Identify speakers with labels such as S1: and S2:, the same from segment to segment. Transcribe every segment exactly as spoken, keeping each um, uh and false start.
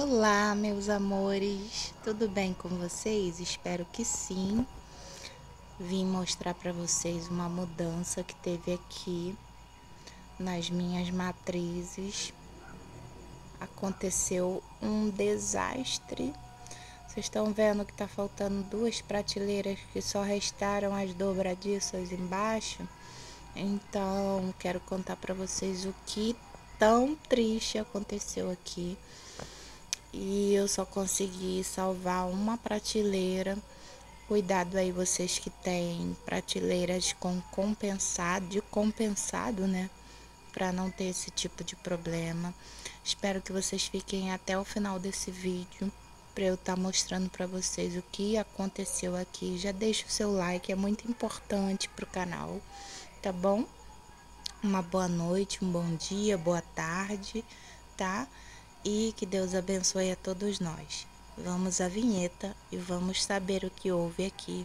S1: Olá, meus amores, tudo bem com vocês? Espero que sim. Vim mostrar para vocês uma mudança que teve aqui nas minhas matrizes. Aconteceu um desastre. Vocês estão vendo que tá faltando duas prateleiras, que só restaram as dobradiças embaixo? Então, quero contar para vocês o que tão triste aconteceu aqui. E eu só consegui salvar uma prateleira. Cuidado aí vocês que têm prateleiras com compensado, de compensado, né? Para não ter esse tipo de problema. Espero que vocês fiquem até o final desse vídeo para eu estar tá mostrando para vocês o que aconteceu aqui. Já deixa o seu like, é muito importante pro canal, tá bom? Uma boa noite, um bom dia, boa tarde, tá? E que Deus abençoe a todos nós. Vamos à vinheta e vamos saber o que houve aqui.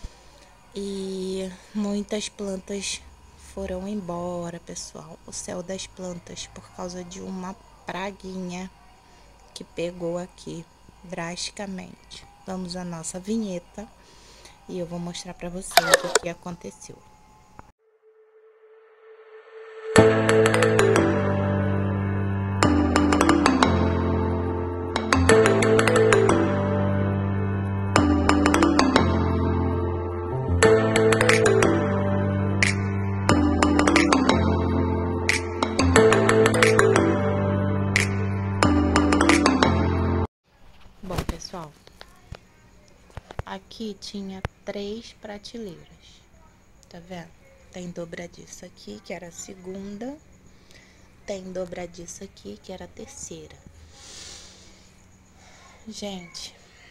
S1: E muitas plantas foram embora, pessoal. O céu das plantas, por causa de uma praguinha que pegou aqui drasticamente. Vamos à nossa vinheta e eu vou mostrar para vocês o que aconteceu. Bom, pessoal, aqui tinha três prateleiras, tá vendo? Tem dobradiça aqui, que era a segunda, tem dobradiça aqui, que era a terceira. Gente,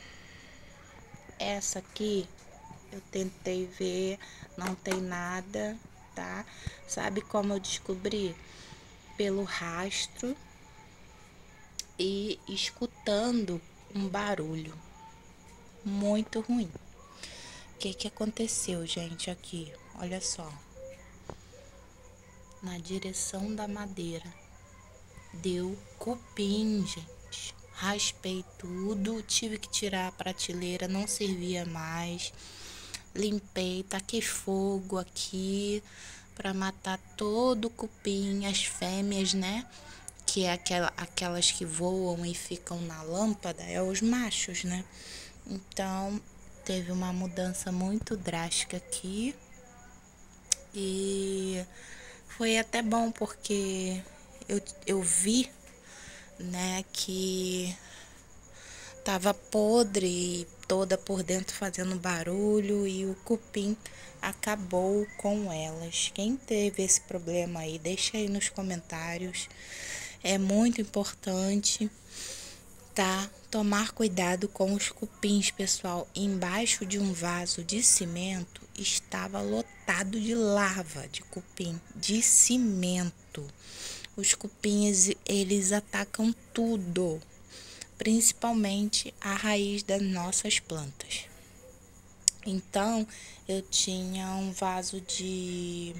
S1: essa aqui eu tentei ver, não tem nada, tá? Sabe como eu descobri? Pelo rastro e escutando um barulho muito ruim. O que que aconteceu, gente, aqui? Olha só. Na direção da madeira. Deu cupim, gente. Raspei tudo, tive que tirar a prateleira, não servia mais. Limpei, taquei fogo aqui para matar todo o cupim, as fêmeas, né? Que é aquela, aquelas que voam e ficam na lâmpada, é os machos, né? Então, teve uma mudança muito drástica aqui. E foi até bom porque eu, eu vi, né, que tava podre, toda por dentro fazendo barulho, e o cupim acabou com elas. Quem teve esse problema aí, deixa aí nos comentários. É muito importante, tá? Tomar cuidado com os cupins, pessoal. Embaixo de um vaso de cimento estava lotado de larva de cupim, de cimento. Os cupins, eles atacam tudo, principalmente a raiz das nossas plantas. Então, eu tinha um vaso de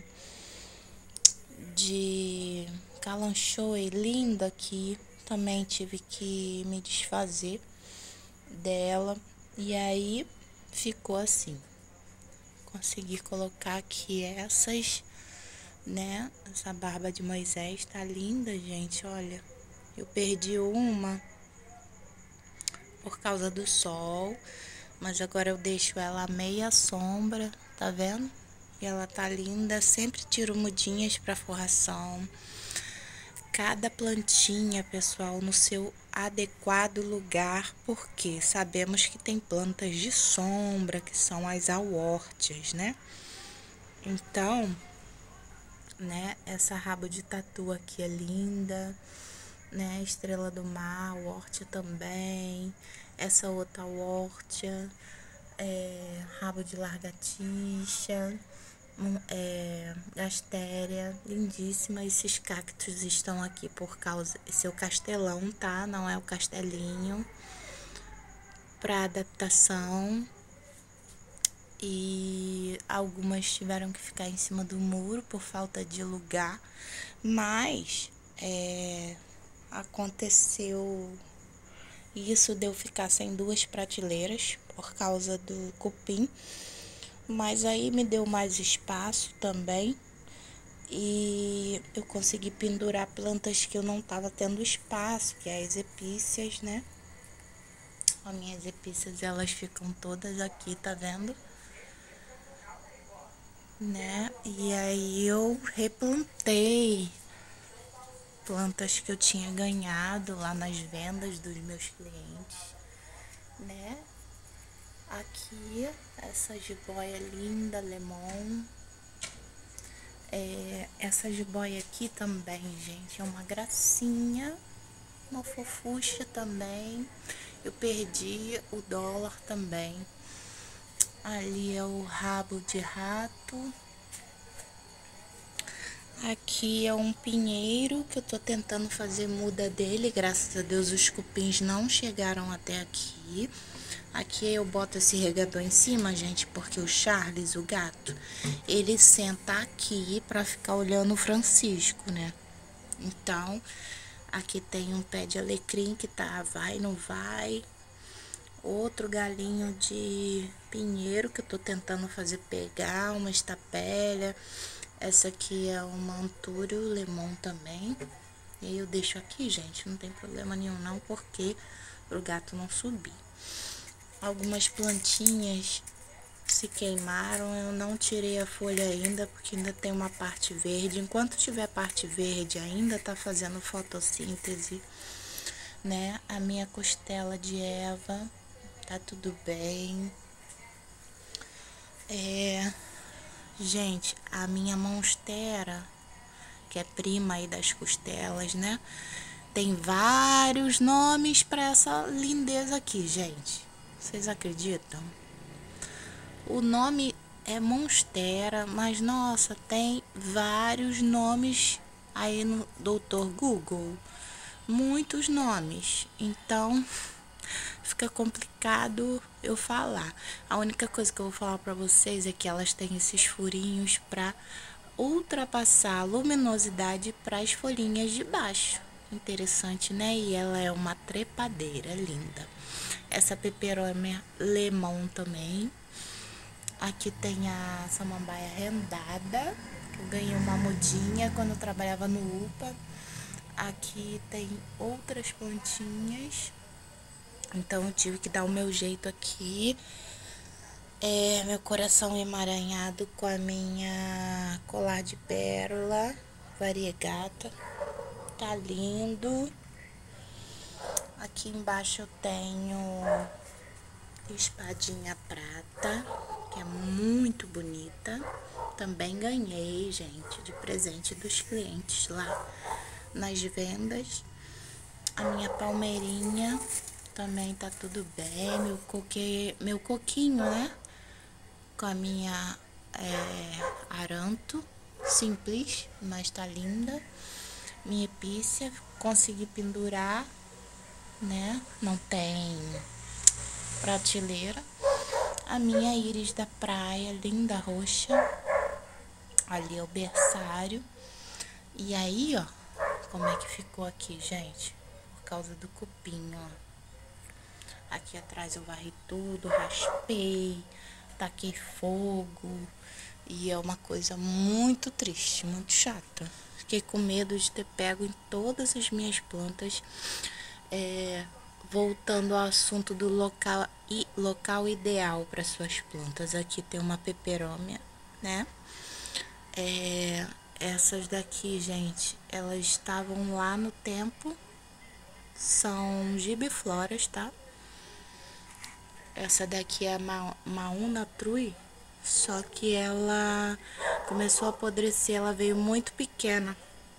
S1: de calanchoe linda aqui, também tive que me desfazer dela, e aí ficou assim. Consegui colocar aqui essas, né? Essa barba de Moisés tá linda, gente, olha. Eu perdi uma por causa do sol, mas agora eu deixo ela à meia sombra, tá vendo? E ela tá linda. Sempre tiro mudinhas para forração. Cada plantinha, pessoal, no seu adequado lugar, porque sabemos que tem plantas de sombra, que são as aórtias, né? Então, né, essa rabo de tatu aqui é linda, né? Estrela do mar, hortia também. Essa outra hortia, é, rabo de largatixa, é, gastéria, lindíssima. Esses cactos estão aqui por causa, esse é o castelão, tá? Não é o castelinho, para adaptação. E algumas tiveram que ficar em cima do muro por falta de lugar, mas é, aconteceu E isso deu ficar sem duas prateleiras por causa do cupim. Mas aí me deu mais espaço também. E eu consegui pendurar plantas que eu não tava tendo espaço, que é as epícias, né? As minhas epícias, elas ficam todas aqui, tá vendo? Né? E aí eu replantei plantas que eu tinha ganhado lá nas vendas dos meus clientes, né? Aqui, essa jiboia linda, lemon. É, essa jiboia aqui também, gente, é uma gracinha, uma fofucha também. Eu perdi o dólar também. Ali é o rabo de rato. Aqui é um pinheiro que eu tô tentando fazer muda dele. Graças a Deus os cupins não chegaram até aqui. Aqui eu boto esse regador em cima, gente, porque o Charles, o gato, ele senta aqui pra ficar olhando o Francisco, né? Então, aqui tem um pé de alecrim que tá vai, não vai. Outro galinho de pinheiro que eu tô tentando fazer pegar, uma estapélia. Essa aqui é uma antúrio lemon também. E eu deixo aqui, gente, não tem problema nenhum não, porque pro gato não subir. Algumas plantinhas se queimaram, eu não tirei a folha ainda, porque ainda tem uma parte verde. Enquanto tiver parte verde, ainda tá fazendo fotossíntese, né? A minha costela de Eva, tá tudo bem. É... Gente, a minha monstera, que é prima aí das costelas, né? Tem vários nomes pra essa lindeza aqui, gente. Vocês acreditam? O nome é monstera, mas nossa, tem vários nomes aí no doutor Google. Muitos nomes. Então, fica complicado eu falar. A única coisa que eu vou falar pra vocês é que elas têm esses furinhos pra ultrapassar a luminosidade para as folhinhas de baixo. Interessante, né? E ela é uma trepadeira linda. Essa peperômia lemon também. Aqui tem a samambaia rendada, que eu ganhei uma mudinha quando eu trabalhava no U P A. Aqui tem outras plantinhas, então eu tive que dar o meu jeito aqui. É, meu coração emaranhado com a minha colar de pérola variegata, tá lindo. Aqui embaixo eu tenho espadinha prata, que é muito bonita. Também ganhei, gente, de presente dos clientes lá nas vendas. A minha palmeirinha também tá tudo bem. Meu, coque... meu coquinho, né? Com a minha é, aranto, simples, mas tá linda. Minha epícia, consegui pendurar, né? Não tem prateleira. A minha íris da praia, linda roxa. Ali é o berçário. E aí, ó, como é que ficou aqui, gente? Por causa do cupim, ó. Aqui atrás eu varri tudo, raspei, taquei fogo. E é uma coisa muito triste, muito chata. Fiquei com medo de ter pego em todas as minhas plantas. É, voltando ao assunto do local, e, local ideal para suas plantas. Aqui tem uma peperômia, né? É, essas daqui, gente, elas estavam lá no tempo. São gibifloras, tá? Essa daqui é a Ma Mauna Trui, só que ela começou a apodrecer, ela veio muito pequena.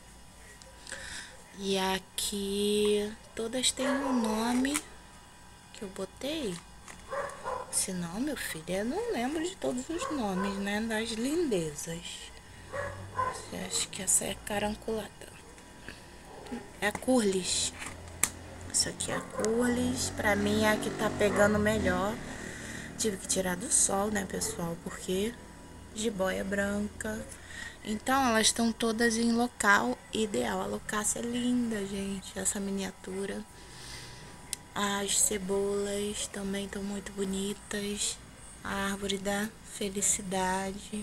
S1: E aqui todas têm um nome que eu botei. Se não, meu filho, eu não lembro de todos os nomes, né, das lindezas. Acho que essa é caranculada. É a Curlis. Essa aqui é a Curlis. Pra mim é a que tá pegando melhor. Tive que tirar do sol, né, pessoal? Porque jiboia branca. Então, elas estão todas em local ideal. A locácia é linda, gente. Essa miniatura. As cebolas também estão muito bonitas. A árvore da felicidade.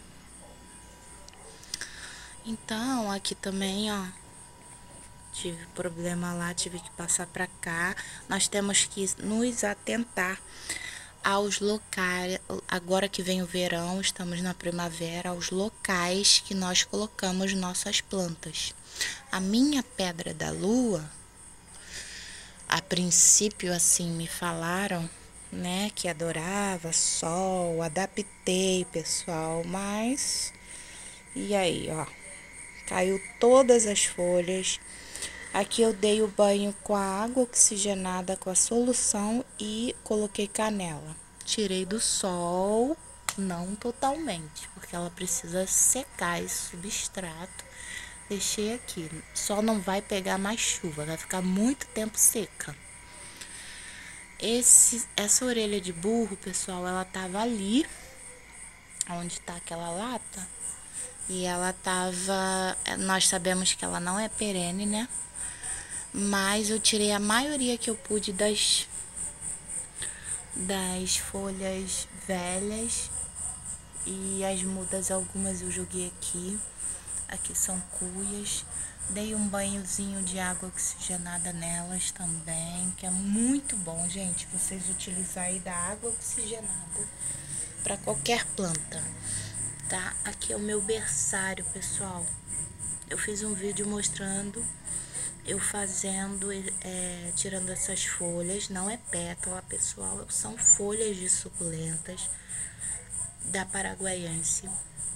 S1: Então, aqui também, ó, tive problema lá, tive que passar pra cá. Nós temos que nos atentar aos locais, agora que vem o verão, estamos na primavera, aos locais que nós colocamos nossas plantas. A minha pedra da lua, a princípio assim me falaram, né, que adorava sol, adaptei, pessoal, mas e aí, ó, caiu todas as folhas. Aqui eu dei o banho com a água oxigenada, com a solução e coloquei canela. Tirei do sol, não totalmente, porque ela precisa secar esse substrato. Deixei aqui, só não vai pegar mais chuva, vai ficar muito tempo seca. Esse, essa orelha de burro, pessoal, ela tava ali, onde tá aquela lata, e ela tava, nós sabemos que ela não é perene, né? Mas eu tirei a maioria que eu pude das, das folhas velhas. E as mudas, algumas eu joguei aqui. Aqui são cuias. Dei um banhozinho de água oxigenada nelas também, que é muito bom, gente, vocês utilizarem da água oxigenada para qualquer planta, tá? Aqui é o meu berçário, pessoal. Eu fiz um vídeo mostrando eu fazendo, é, tirando essas folhas. Não é pétala, pessoal, são folhas de suculentas da paraguaiense.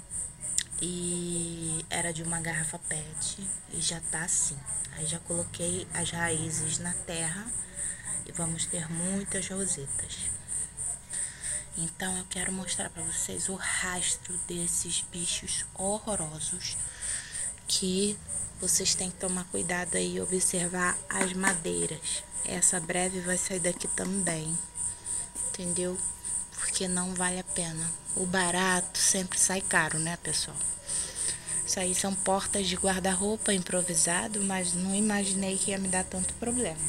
S1: E era de uma garrafa pet e já tá assim. Aí já coloquei as raízes na terra e vamos ter muitas rosetas. Então eu quero mostrar para vocês o rastro desses bichos horrorosos, que vocês têm que tomar cuidado aí e observar as madeiras. Essa breve vai sair daqui também, entendeu? Porque não vale a pena. O barato sempre sai caro, né, pessoal? Isso aí são portas de guarda-roupa improvisado, mas não imaginei que ia me dar tanto problema.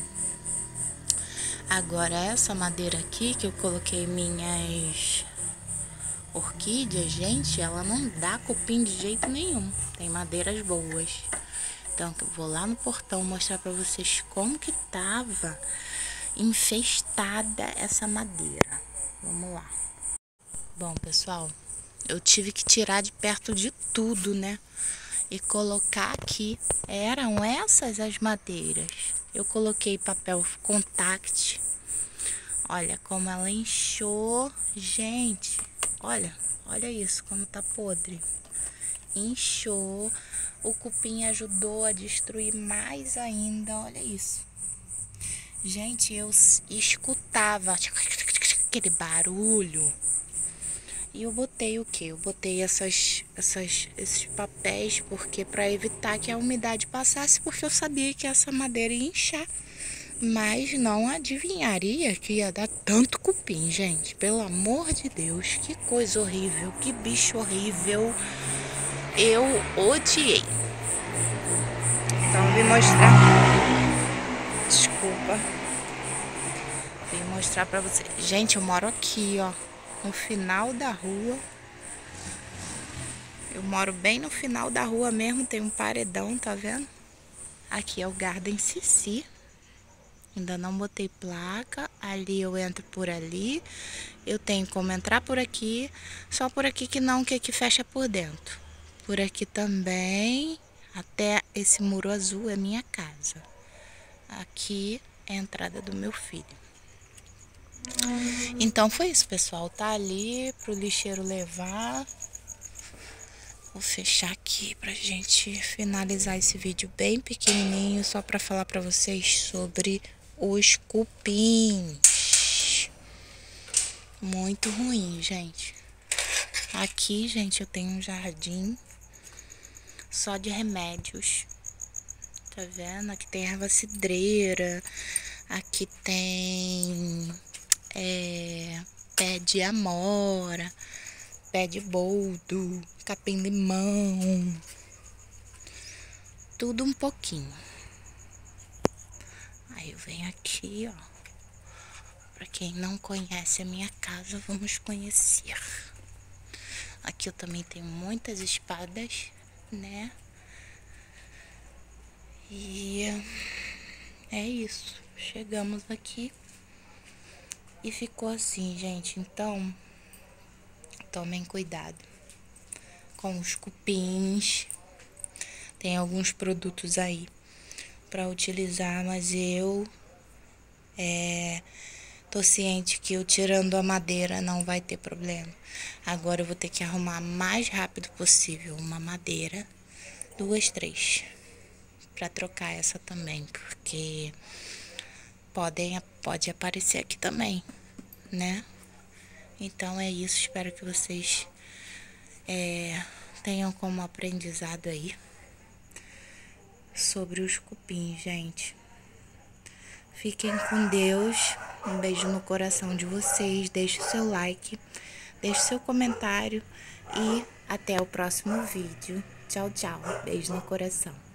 S1: Agora essa madeira aqui que eu coloquei minhas orquídeas, gente, ela não dá cupim de jeito nenhum. Tem madeiras boas. Então eu vou lá no portão mostrar pra vocês como que tava infestada essa madeira. Vamos lá. Bom, pessoal, eu tive que tirar de perto de tudo, né? E colocar aqui. Eram essas as madeiras. Eu coloquei papel contact. Olha como ela inchou. Gente, olha, olha isso, como tá podre. Inchou. O cupim ajudou a destruir mais ainda. Olha isso. Gente, eu escutava aquele barulho. E eu botei o que? Eu botei essas, essas, esses papéis porque para evitar que a umidade passasse, porque eu sabia que essa madeira ia inchar. Mas não adivinharia que ia dar tanto cupim, gente. Pelo amor de Deus, que coisa horrível, que bicho horrível. Eu odiei. Então eu vim mostrar. Desculpa. Vim mostrar pra vocês. Gente, eu moro aqui, ó. No final da rua. Eu moro bem no final da rua mesmo. Tem um paredão, tá vendo? Aqui é o Garden Cici. Ainda não botei placa. Ali eu entro por ali. Eu tenho como entrar por aqui. Só por aqui que não, que aqui fecha por dentro. Por aqui também. Até esse muro azul é minha casa. Aqui é a entrada do meu filho. Então foi isso, pessoal. Tá ali pro lixeiro levar. Vou fechar aqui pra gente finalizar esse vídeo bem pequenininho, só pra falar pra vocês sobre os cupins. Muito ruim, gente. Aqui, gente, eu tenho um jardim só de remédios. Tá vendo? Aqui tem erva cidreira. Aqui tem é, pé de amora, pé de boldo, capim-limão. Tudo um pouquinho. Aí eu venho aqui, ó. Para quem não conhece a minha casa, vamos conhecer. Aqui eu também tenho muitas espadas, né? E é isso. Chegamos aqui e ficou assim, gente. Então, tomem cuidado com os cupins. Tem alguns produtos aí para utilizar, mas eu é, tô ciente que eu tirando a madeira não vai ter problema. Agora eu vou ter que arrumar mais rápido possível uma madeira, duas, três, para trocar essa também, porque podem, pode aparecer aqui também, né? Então é isso, espero que vocês é, tenham como aprendizado aí sobre os cupins, gente. Fiquem com Deus, um beijo no coração de vocês, deixe o seu like, deixe o seu comentário e até o próximo vídeo. Tchau, tchau, beijo no coração.